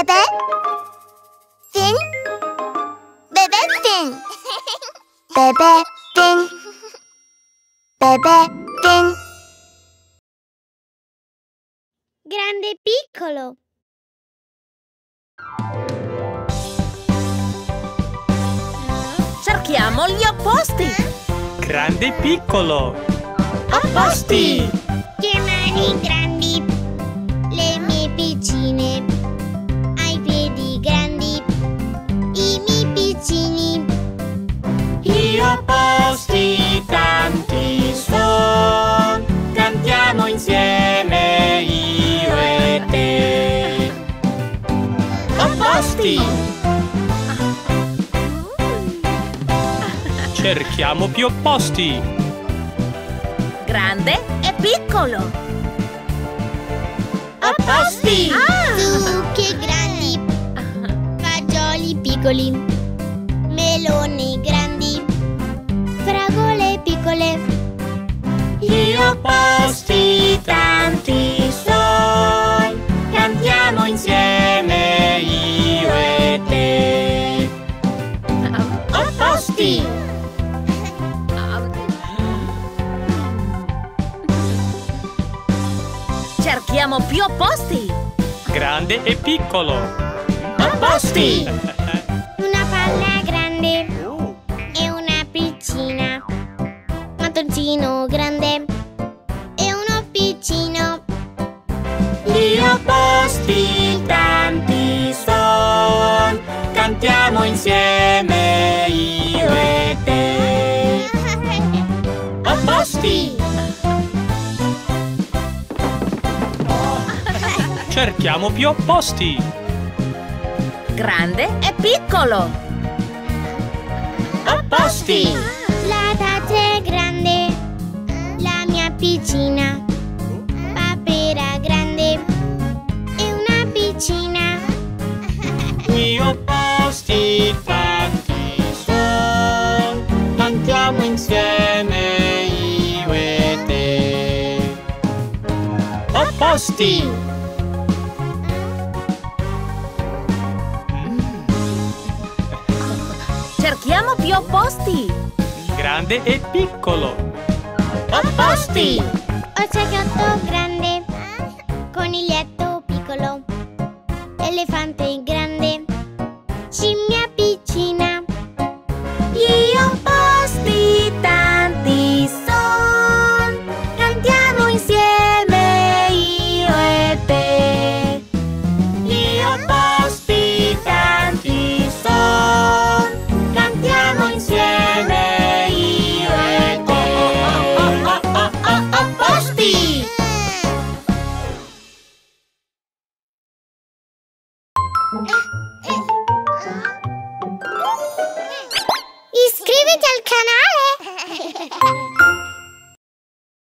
Bebè Fin. Bebè Fin. Bebè Fin. Bebè Fin. Grande e piccolo. Cerchiamo gli opposti. Grande e piccolo. Opposti. Che mani grandi, le mie piccine. Ai piedi grandi, i miei piccini. Gli opposti tanti son, cantiamo insieme io e te. Opposti. Cerchiamo più opposti. Grande e piccolo. Opposti. Zucche grandi, fagioli piccoli, meloni grandi, fragole piccole. Gli opposti tanti son, cantiamo insieme io e te. Opposti. Cerchiamo più opposti. Grande e piccolo. Opposti. Una palla grande e una piccina, mattoncino grande e uno piccino. Gli opposti tanti son, cantiamo insieme io e te. Opposti. Cerchiamo più opposti. Grande e piccolo. Opposti. La tazza è grande, la mia piccina, papera grande e una piccina. Gli opposti tanti son, cantiamo insieme io e te. Opposti. Cerchiamo più opposti. Grande e piccolo. Opposti. Oceaniotto grande, coniglietto piccolo, elefante grande, scimmia piccina. Gli opposti tanti son, cantiamo insieme io e te. Gli opposti tanti son, cantiamo insieme io e te. Opposti. Iscriviti al canale!